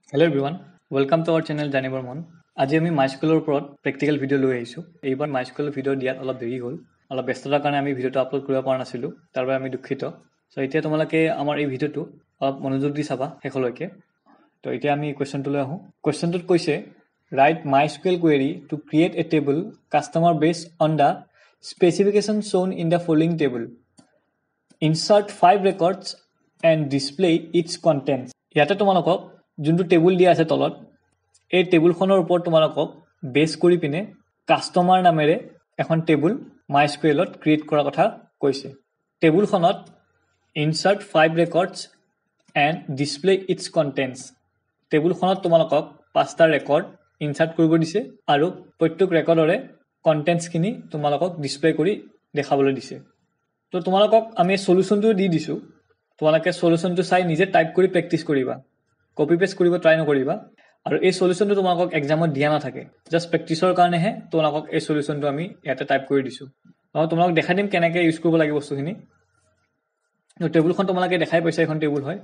Hello everyone, welcome to our channel Janibor Mon. আজি আমি MySQLৰ ওপৰত প্ৰেক্টিকেল ভিডিঅ' লৈ আহিছোঁ। এইবাৰ MySQL ভিডিঅ' দিয়াত অলপ দেৰি হ'ল। অলপ ব্যস্ততাৰ কাৰণে আমি ভিডিঅ'টো আপলোড কৰিব পৰা নাছিলোঁ। তাৰ বাবে আমি দুখিত। সো এতিয়া তোমালোকে আমাৰ এই ভিডিঅ'টো অলপ মনোযোগ দি চাবা শেষলৈকে। তো এতিয়া আমি কোৱেশ্চনটোলৈ আহোঁ। কোৱেশ্চনটোত কৈছে write MySQL query to create a table customer based on the specification shown in the following table. Insert 5 records and display its contents. ইয়াতে তোমালোকক যোনটো টেবুল দিয়া আছে তলত এই টেবুলখনৰ ওপৰত তোমালোকক বেছ কৰি পিনে কাষ্টমাৰ নামেৰে এখন টেবুল MySQLত ক্ৰিয়েট কৰা কথা কৈছে। টেবুলখনত insert 5 records and display its contents. টেবুলখনত তোমালোকক 5টা ৰেকৰ্ড ইনচাৰ্ট কৰিব দিছে আৰু প্ৰত্যেক ৰেকৰ্ডৰে কন্টেন্টছখিনি তোমালোকক ডিসপ্লে কৰি দেখাবলৈ দিছে। তো তোমালোকক আমি সলিউশনটো দি দিছো। তোমালোকে সলিউশনটো চাই নিজে টাইপ কৰি প্ৰেক্টিস কৰিবা। কপি পেস্ট কৰিব ট্ৰাই নকৰিবা আৰু এই সলিউশনটো তোমালোকক এক্সামত দিয়া নাথাকে। জাস্ট প্ৰেক্টিসৰ কাৰণেহে তোমালোকক এই সলিউশনটো আমি ইয়াতে টাইপ কৰি দিছো। আৰু তোমালোকক দেখাই দিম কেনেকৈ ইউজ কৰিব লাগে বস্তুখিনি। টেবুলখন তোমালোকে দেখাই পাইছে এখন টেবুল হয়।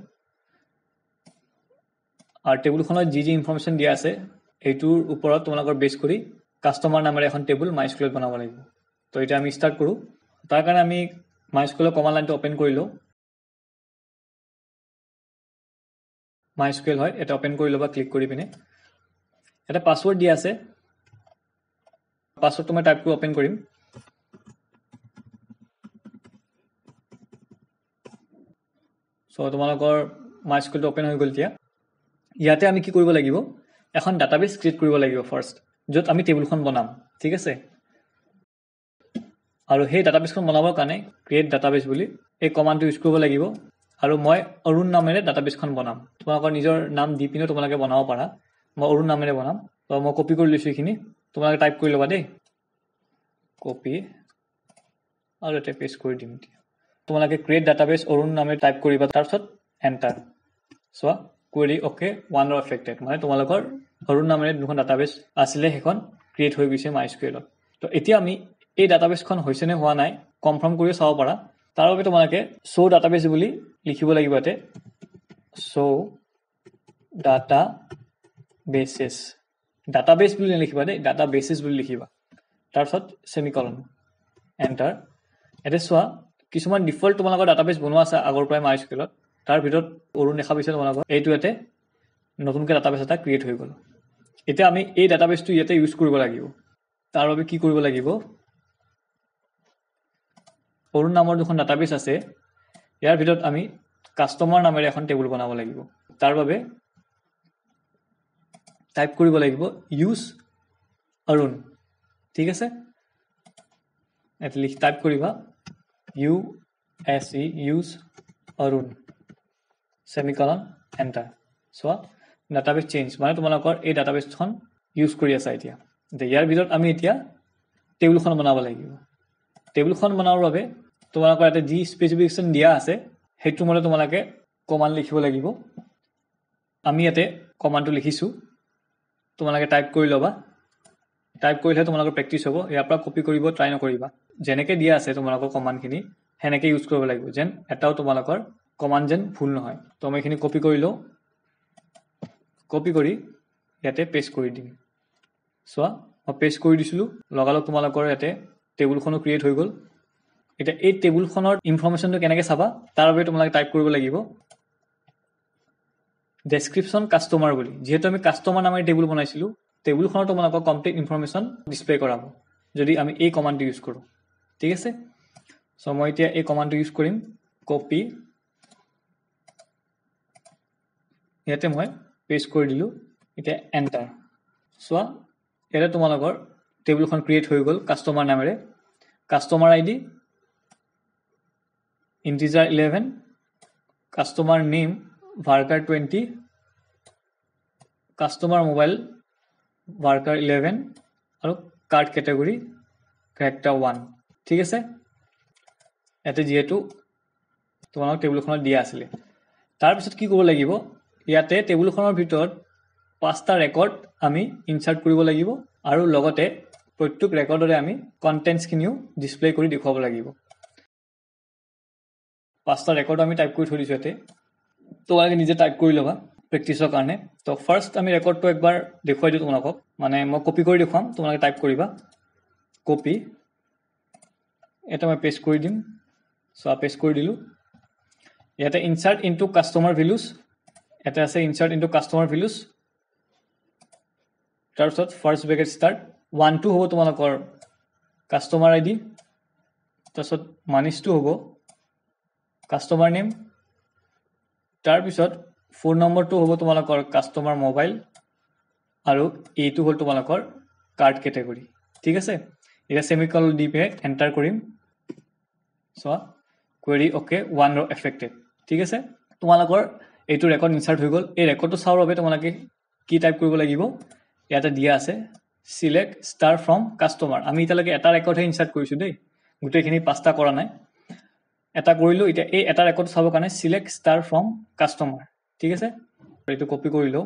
আৰু টেবুলখনত যি ইনফৰমেশন দিয়া আছে এইটোৰ ওপৰত তোমালোকৰ বেছ কৰি কাষ্টমাৰ নামেৰে এখন টেবুল MySQLত বনাব লাগিব। তো এটা আমি স্টাৰ্ট কৰো। তাৰ কাৰণে আমি MySQL কমান্ড লাইনটো ওপেন কৰি লওঁ। MySQL হয় এটা ওপেন কৰি লবা ক্লিক কৰি পিনে এটা পাসওয়ার্ড দিয়া আছে। পাসওয়ার্ডটো মই টাইপ কৰি ওপেন কৰিম। সো তোমালোকৰ MySQLটো ওপেন হৈ গ'ল এতিয়া। ইয়াতে আমি কি কৰিব লাগিব এখন ডাটাবেস ক্ৰিয়েট কৰিব লাগিব ফাৰ্স্ট য'ত আমি টেবুলখন বনাম। ঠিক আছে আৰু সেই ডাটাবেসখন বনাবৰ কাৰণে ক্ৰিয়েট ডাটাবেস বুলি এই কমান্ডটো ইউজ কৰিব লাগিব আৰু মই অৰুণ নামেৰে ডাটাবেসখন বনাম। তোমালোকৰ নিজৰ নাম দি পিনে তোমালোকে বনাব পাৰা। মই অৰুণ নামেৰে বনাম। তো মই কপি কৰি লৈছো এইখিনি তোমালোকে টাইপ কৰি লবা দেই। কপি আৰু এটা পেস্ট কৰি দিম। তোমালোকে ক্ৰিয়েট ডাটাবেস অৰুণ নামেৰে টাইপ কৰিবা তাৰপিছত enter. So query okay one or affected মানে তোমালোকৰ অৰুণ নামেৰে দুখন ডাটাবেস আছিল সেইখন ক্ৰিয়েট হৈ গৈছে MySQLত। তো এতিয়া আমি এই ডাটাবেসখন হৈছে নে হোৱা নাই কনফাৰ্ম কৰি চাব পাৰা। তাৰ বাবে তোমালোকে show database বুলি লিখিব লাগিব ইয়াতে show databases database বুলি লিখিবা দেই databases বুলি লিখিবা তাৰপিছত সেমিকলন এন্টাৰ। এটা চোৱা কিছুমান ডিফল্ট তোমালোকৰ ডাটাবেস বনোৱা আছে আগৰ পৰাই MySQLত তাৰ ভিতৰত অৰুণ দেখা পাইছে তোমালোকৰ এইটো ইয়াতে নতুনকৈ ডাটাবেস এটা ক্ৰিয়েট হৈ গ'ল। এতিয়া আমি এই ডাটাবেসটো ইয়াতে ইউজ কৰিব লাগিব। তাৰ বাবে কি কৰিব লাগিব অৰুণ নামৰ দুখন ডাটাবেস আছে ইয়াৰ ভিতৰত আমি কাষ্টমাৰ নামেৰে এখন টেবুল বনাব লাগিব। তাৰ বাবে টাইপ কৰিব লাগিব ইউজ অৰুণ। ঠিক আছে এট লিখ টাইপ কৰিবা U S E use Arun semicolon enter. So database change মানে তোমালোকৰ এই ডাটাবেসখন ইউজ কৰি আছে এতিয়া। ইয়াৰ ভিতৰত আমি এতিয়া টেবুলখন বনাব লাগিব। টেবুলখন বনাবৰ বাবে তোমালোকৰ এটা যি স্পেসিফিকেশন দিয়া আছে সেইটো মতে তোমালোকে কমান্ড লিখিব লাগিব। আমি ইয়াতে কমান্ডটো লিখিছো তোমালোকে টাইপ কৰি লবা। টাইপ কৰিলে তোমালোকৰ প্ৰেক্টিস হ'ব। ইয়াৰ পৰা কপি কৰিব ট্ৰাই নকৰিবা। যেনেকৈ দিয়া আছে তোমালোকৰ কমান্ডখিনি হেনেকৈ ইউজ কৰিব লাগিব যেন এটাও তোমালোকৰ কমান্ড যেন ভুল নহয়। তো আমি এখিনি কপি কৰি লওঁ। কপি কৰি ইয়াতে পেস্ট কৰি দিম। সো মই পেস্ট কৰি দিছিলো লগালগ তোমালোকৰ ইয়াতে টেবুলখনো ক্ৰিয়েট হৈ গ'ল। এতিয়া এই টেবুলখনৰ ইনফৰমেশনটো কেনেকৈ চাবা তাৰ বাবে তোমালোকে টাইপ কৰিব লাগিব ডেসক্ৰিপশন কাষ্টমাৰ বুলি। যেহেতু আমি কাষ্টমাৰ নামেৰে টেবুল বনাইছিলো টেবুলখনৰ তোমালোকক কমপ্লিট ইনফৰমেশন ডিসপ্লে কৰাব যদি আমি এই কমান্ডটো ইউজ কৰো। ঠিক আছে সো মই এতিয়া এই কমান্ডটো ইউজ কৰিম কপি ইয়াতে মই পেস্ট কৰি দিলো এতিয়া এন্টাৰ। সো এটা তোমালোকৰ টেবুলখন ক্ৰিয়েট হৈ গ'ল কাষ্টমাৰ নামেৰে। Customer ID integer 11 customer name varchar 20 customer mobile varchar 11 আৰু কাৰ্ড ক্যাটাগৰী character 1। ঠিক আছে এতে যেহেতু তোমালোকৰ টেবুলখনত দিয়া আছিল তাৰ পিছত কি কৰিব লাগিব ইয়াতে টেবুলখনৰ ভিতৰত 5টা ৰেকৰ্ড আমি ইনচাৰ্ট কৰিব লাগিব আৰু লগতে প্ৰত্যেক ৰেকৰ্ডৰে আমি কন্টেন্টছখিনিও ডিসপ্লে কৰি দেখুৱাব লাগিব। 5টা ৰেকৰ্ড আমি টাইপ কৰি থৈ দিছো ইয়াতে তোমালোকে নিজে টাইপ কৰি লবা। প্ৰেক্টিছৰ কাৰণে তো ফাৰ্ষ্ট আমি ৰেকৰ্ডটো একবাৰ দেখুৱাই দিওঁ তোমালোকক মানে মই কপি কৰি দেখুৱাম তোমালোকে টাইপ কৰিবা কপি এটা মই পেষ্ট কৰি দিম সো পেষ্ট কৰি দিলোঁ ইয়াতে ইনসাৰ্ট ইনটু কাস্টমাৰ ভ্যালুজ এটা আছে ইনসাৰ্ট ইনটু কাস্টমাৰ ভ্যালুজ তাৰপিছত ফাৰ্ষ্ট ব্ৰেকেট ষ্টাৰ্ট 1 2 হ'ব তোমালোকৰ কাস্টমাৰ আইডি তাৰপিছত -2 হ'ব কাস্টমাৰ নেম তাৰপিছত 4 নম্বৰটো হ'ব তোমালোকৰ কাস্টমাৰ মোবাইল আৰু এইটো হ'ল তোমালোকৰ কাৰ্ড কেটেগৰী ঠিক আছে এটা সেমিকলন দি পে এন্টাৰ কৰিম so query okay one row affected ঠিক আছে তোমালোকৰ এইটো ৰেকৰ্ড ইনসাৰ্ট হৈ গল এই ৰেকৰ্ডটো চাওৰ বাবে তোমালোকে কি টাইপ কৰিব লাগিব ইয়াতে দিয়া আছে select star from customer আমি ইতালৈকে এটা ৰেকৰ্ড হে ইনসাৰ্ট কৰিছো দেই গুটেখিনি পাঁচটা কৰা নাই এটা কৰিলো এটা এই এটা ৰেকৰ্ড চাবৰ কাৰণে select star from customer ঠিক আছে এইটো কপি কৰিলো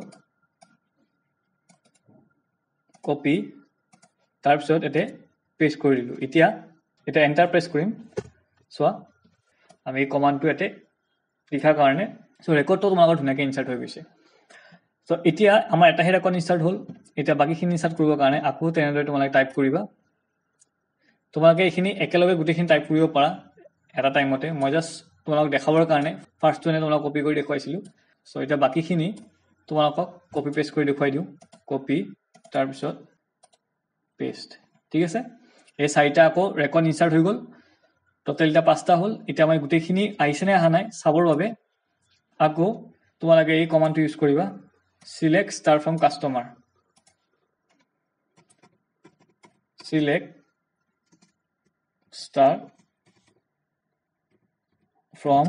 কপি তাৰপিছত এতে পেস্ট কৰি দিলো এতিয়া এটা এন্টাৰ প্ৰেছ কৰিম সোৱা আমি কমান্ডটো এতে লিখাৰ কাৰণে সো ৰেকৰ্ডটো তোমালোকৰ ধুনিয়াকৈ ইনসাৰ্ট হৈ গৈছে সো এতিয়া আমাৰ এটা হে ৰেকৰ্ড ইনসাৰ্ট হ'ল এতিয়া বাকিখিনি ইনসাৰ্ট কৰিবৰ কাৰণে আকৌ তেনেদৰে তোমালোকে টাইপ কৰিবা তোমালোকে এইখিনি একেলগে গুটেখিনি টাইপ কৰিব পাৰা এটা টাইমতে মই জাস্ট তোমালোকক দেখাবৰ কাৰণে ফাৰ্ষ্ট টুনে তোমালোক কপি কৰি দেখুৱাইছিলো সো এতিয়া বাকিখিনি তোমালোকক কপি পেস্ট কৰি দেখুৱাই দিও কপি তাৰপিছত পেস্ট ঠিক আছে এই চাৰিটা আকৌ ৰেকৰ্ড ইনসাৰ্ট হৈ গল টোটালটা পাঁচটা হল এতিয়া মই গুটেখিনি আইছনে আহা নাই চাবৰ বাবে আকৌ তোমালোকে এই কমান্ডটো ইউজ কৰিবা select star from customer select star from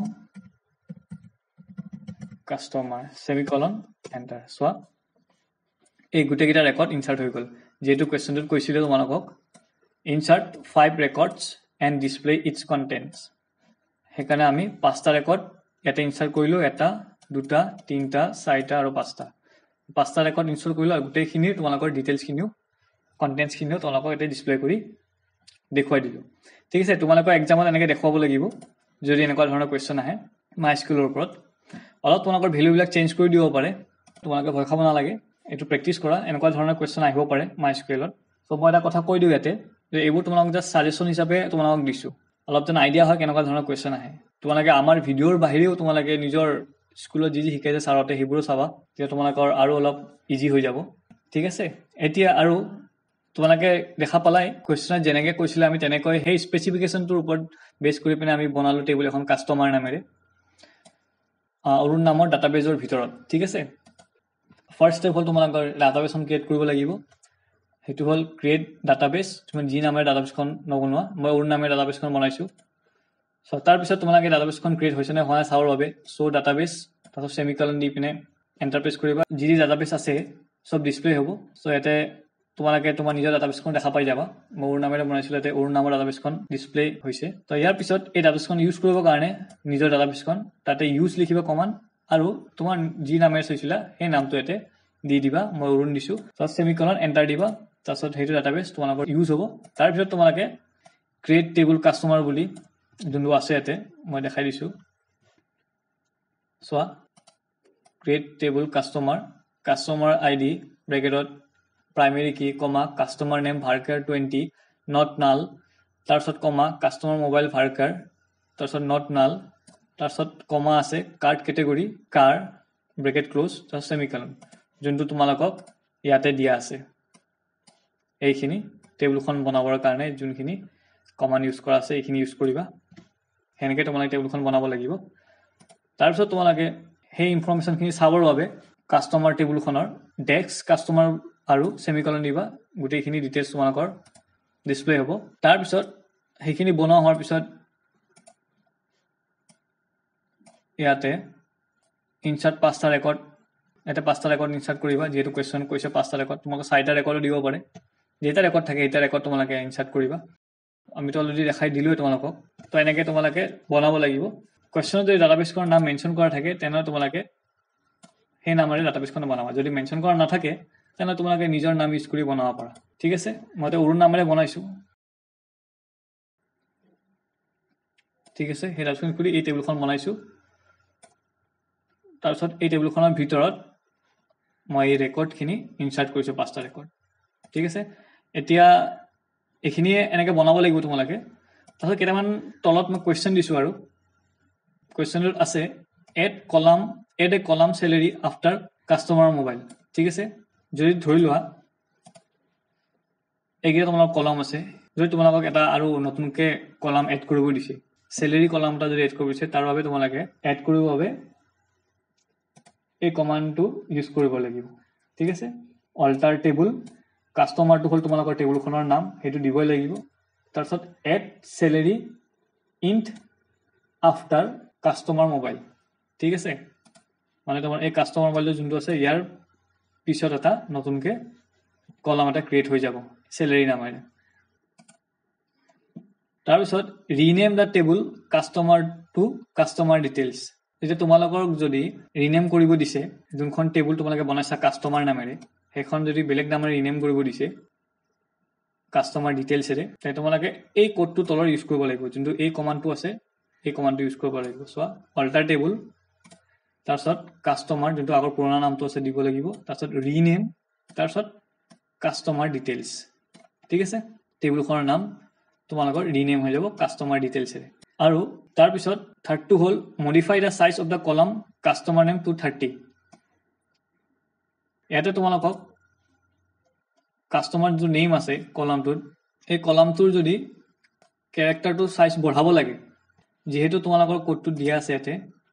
customer semicolon enter সোৱা এই গুটেকিটা ৰেকৰ্ড ইনসাৰ্ট হৈ গল যেটো কোৱেশ্চনটোত কৈছিলে তোমালোকক insert 5 records and display its contents হেকানে আমি পাঁচটা ৰেকৰ্ড এটা ইনসাৰ্ট কৰিলো এটা দুটা তিনটা চাৰিটা আৰু পাঁচটা ৰেকৰ্ড ইনস্টল কৰিলো আৰু গুটেখিনি তোমালোকৰ ডিটেইলছ খিনিও কন্টেন্টছ খিনিও তোমালোকক এটা ডিসপ্লে কৰি দেখুৱাই দিলো ঠিক আছে তোমালোকৰ এক্সামত এনেকৈ দেখুৱাব লাগিব যদি এনেকুৱা ধৰণৰ কোৱেশ্চন আহে মাইস্কুলৰ ওপৰত অলপ তোমালোকৰ ভ্যালু বিলাক চেঞ্জ কৰি দিব পাৰে তোমালোকে ভয় খাব নালাগে এটো প্ৰেক্টিস কৰা এনেকুৱা ধৰণৰ কোৱেশ্চন আহিব পাৰে মাইস্কুলত সো মই এটা কথা কৈ দিও ইয়াতে যে এইবোৰ তোমালোকক জাস্ট সাজেশন হিচাপে তোমালোকক দিছো অলপ যেন আইডিয়া হয় কেনেকুৱা ধৰণৰ কোৱেশ্চন আহে তোমালোকে আমাৰ ভিডিওৰ বাহিৰেও তোমালোকে নিজৰ স্কুলত যি শিকাইছে সাৰতে হিবুৰো চাবা যে তোমালোকৰ আৰু অলপ ইজি হৈ যাব ঠিক আছে এতিয়া আৰু তোমালোকে দেখা পালাই কোৱেশ্চন যেনেকৈ কৈছিল আমি তেনেকৈ সেই স্পেসিফিকেশনটোৰ ওপৰত বেস কৰি পিনে আমি বনালো টেবুল এখন কাস্টমাৰ নামেৰে অৰুণ নামৰ ডাটাবেজৰ ভিতৰত ঠিক আছে ফাৰ্স্ট স্টেপ হল তোমালোকৰ ডাটাবেছখন ক্ৰিয়েট কৰিব লাগিব হেতু হল ক্ৰিয়েট ডাটাবেছ তুমি জি নামেৰে ডাটাবেছখন নবনোৱা মই অৰুণ নামেৰে ডাটাবেছখন বনাইছো সো তাৰ পিছত তোমালোকে ডাটাবেছখন ক্ৰিয়েট হৈছে নে হোৱা চাবৰ বাবে সো ডাটাবেছ তাৰপিছত সেমিকলন দি পিনে এন্টাৰ প্ৰেছ কৰিবা যি ডাটাবেছ আছে সব ডিসপ্লে হ'ব সো এতে তোমালোকে তোমাৰ নিজৰ ডাটাবেছখন দেখা পাই যাবা মই অৰুণ নামেৰে বনাইছিলো এতে অৰুণ নামৰ ডাটাবেছখন ডিসপ্লে হৈছে তো ইয়াৰ পিছত এই ডাটাবেছখন ইউজ কৰিবৰ কাৰণে নিজৰ ডাটাবেছখন তাতে ইউজ লিখিবা কমান্ড আৰু তোমাৰ যি নামেৰে চাইছিলা সেই নামটো এতে দি দিবা মই অৰুণ দিছো তাৰপিছত সেমিকলন এন্টাৰ দিবা তাৰপিছত হেতু ডাটাবেছ তোমালোকৰ ইউজ হ'ব তাৰ পিছত তোমালোকে ক্ৰিয়েট টেবুল কাস্টমাৰ বুলি যোনটো আছে এতে মই দেখাই দিছো সোৱা ক্ৰিয়েট টেবুল কাস্টমাৰ আইডি ব্ৰেকেটত primary key comma customer name varchar 20 not null তাৰপিছত কমা কাস্টমাৰ মোবাইল ভাৰ্কাৰ তাৰপিছত নট নাল তাৰপিছত কমা আছে card category char bracket close তাৰপিছত সেমিকলন যোনটো তোমালোকক ইয়াতে দিয়া আছে এইখিনি টেবুলখন বনাবৰ কাৰণে যোনখিনি কমান্ড ইউজ কৰা আছে এইখিনি ইউজ কৰিবা হেনেকে তোমালোকে টেবুলখন বনাব লাগিব তাৰ পিছত তোমালোকে সেই ইনফৰমেশনখিনি চাবৰ বাবে কাস্টমাৰ টেবুলখনৰ ডেস্ক কাস্টমাৰ আৰু সেমিকলন দিবা গুটেখিনি ডিটেইলছ তোমালোকৰ ডিসপ্লে হ'ব তাৰ পিছত সেইখিনি বনোৱা হোৱাৰ পিছত ইয়াতে ইনসাৰ্ট পাঁচটা ৰেকৰ্ড এটা পাঁচটা ৰেকৰ্ড ইনসাৰ্ট কৰিবা যেটো কোৱেশ্চন কৈছে পাঁচটা ৰেকৰ্ড তোমাক চাৰিটা ৰেকৰ্ড দিব পাৰে যেটা ৰেকৰ্ড থাকে এটা ৰেকৰ্ড তোমালোকে ইনসাৰ্ট কৰিবা আমি তো অলৰেডি দেখাই দিলোই তোমালোকক তো এনেকৈ তোমালোকে বনাব লাগিব কোৱেশ্চনত যদি ডাটাবেছখনৰ নাম মেনশন কৰা থাকে তেনে তোমালোকে সেই নামেৰে ডাটাবেছখন বনাবা যদি মেনশন কৰা নাথাকে তেনে তোমালোকে নিজৰ নাম ইউজ কৰি বনাব পাৰা ঠিক আছে মই অৰুণ নামেৰে বনাইছো ঠিক আছে সেই ডাটাবেছখন খুলি এই টেবুলখন বনাইছো তাৰপিছত এই টেবুলখনৰ ভিতৰত মই এই ৰেকৰ্ডখিনি ইনচাৰ্ট কৰিছোঁ 5টা ৰেকৰ্ড ঠিক আছে এতিয়া এইখিনিয়ে এনেকৈ বনাব লাগিব তোমালোকে তাৰপিছত কেইটামান তলত মই কুৱেশ্যন দিছোঁ আৰু কুৱেশ্যনটোত আছে add a column salary after customer mobile ঠিক আছে যদি ধৰি লোৱা এইকেইটা তোমালোকৰ কলাম আছে যদি তোমালোকক এটা আৰু নতুনকৈ কলাম এড কৰিব দিছে চেলেৰি কলাম এটা যদি এড কৰিব দিছে তাৰ বাবে তোমালোকে এড কৰিবৰ বাবে এই কমাণ্ডটো ইউজ কৰিব লাগিব ঠিক আছে অল্টাৰ টেবুল কাষ্টমাৰটো হ'ল তোমালোকৰ টেবুলখনৰ নাম সেইটো দিবই লাগিব তাৰপিছত add salary int after customer mobile ঠিক আছে মানে তোমাৰ এই কাষ্টমাৰ মোবাইলটো যোনটো আছে ইয়াৰ পিছত এটা নতুনকৈ কলাম এটা ক্ৰিয়েট হৈ যাব চেলেৰি নামেৰে তাৰপিছত rename the table customer to customer details যেতিয়া তোমালোকৰ যদি ৰিনেম কৰিব দিছে যোনখন টেবুল তোমালোকে বনাইছা কাষ্টমাৰ নামেৰে সেইখন যদি বেলেগ নামেৰে ৰিনেম কৰিব দিছে কাষ্টমাৰ ডিটেইলছেৰে তেতিয়া তোমালোকে এই কোডটো তলৰ ইউজ কৰিব লাগিব যোনটো এই কমাণ্ডটো আছে এই কমাণ্ডটো ইউজ কৰিব লাগিব চোৱা অল্টাৰ টেবুল তাৰপিছত কাষ্টমাৰ যোনটো আগৰ পুৰণা নামটো আছে দিব লাগিব তাৰপিছত ৰিনেম তাৰপিছত কাষ্টমাৰ ডিটেইলছ ঠিক আছে টেবুলখনৰ নাম তোমালোকৰ ৰিনেম হৈ যাব কাষ্টমাৰ ডিটেইলছেৰে আৰু তাৰপিছত থাৰ্ডটো হ'ল modify the size of the column customer name to 30 ইয়াতে তোমালোকক কাষ্টমাৰ যোনটো নেম আছে কলামটোত এই কলামটোৰ যদি কেৰেক্টাৰটো চাইজ বঢ়াব লাগে যেহেতু তোমালোকৰ কোডটো দিয়া আছে ইয়াতে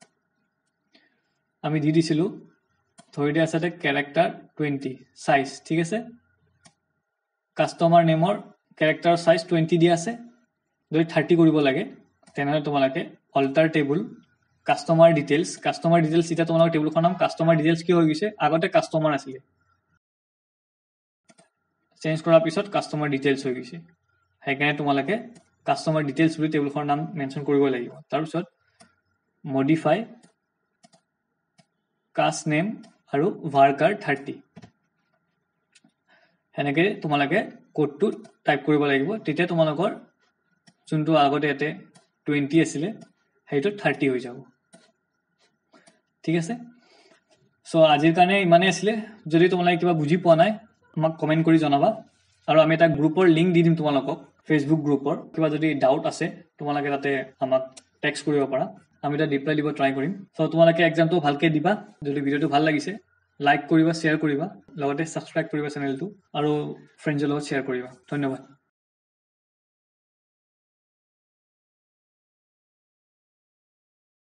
আমি দি দিছিলোঁ ধৰি দিয়া আছে কেৰেক্টাৰ 20 চাইজ ঠিক আছে কাষ্টমাৰ নেমৰ কেৰেক্টাৰ চাইজ 20 দিয়া আছে যদি 30 কৰিব লাগে তেনেহ'লে তোমালোকে অল্টাৰ টেবুল কাষ্টমাৰ ডিটেইলছ এতিয়া তোমালোকৰ টেবুলখনৰ নাম কাষ্টমাৰ ডিটেইলছ কি হৈ গৈছে আগতে কাষ্টমাৰ আছিলে চেঞ্জ কৰাৰ পিছত কাষ্টমাৰ ডিটেইলছ হৈ গৈছে সেইকাৰণে তোমালোকে কাষ্টমাৰ ডিটেইলছ বুলি টেবুলখনৰ নাম মেনশ্যন কৰিব লাগিব তাৰপিছত মডিফাই কাষ্ট নেম আৰু ভাৰ্কাৰ 30 সেনেকে তোমালোকে কোডটো টাইপ কৰিব লাগিব তেতিয়া তোমালোকৰ যোনটো আগতে ইয়াতে 20 আছিলে সেইটো 30 হৈ যাব ঠিক আছে সো আজিৰ কাৰণে ইমানেই আছিলে যদি তোমালোকে কিবা বুজি পোৱা নাই আমাক কমেন্ট কৰি জনাবা আৰু আমি এটা গ্ৰুপৰ লিংক দি দিম তোমালোকক ফেচবুক গ্ৰুপৰ কিবা যদি ডাউট আছে তোমালোকে তাতে আমাক টেক্সট কৰিব পাৰা আমি এটা ৰিপ্লাই দিব ট্ৰাই কৰিম সো তোমালোকে এক্সামটো ভালকৈ দিবা যদি ভিডিঅ'টো ভাল লাগিছে লাইক কৰিবা শ্বেয়াৰ কৰিবা লগতে সাবস্ক্ৰাইব কৰিবা চেনেলটো আৰু ফ্ৰেণ্ডছৰ লগত শ্বেয়াৰ কৰিবা ধন্যবাদ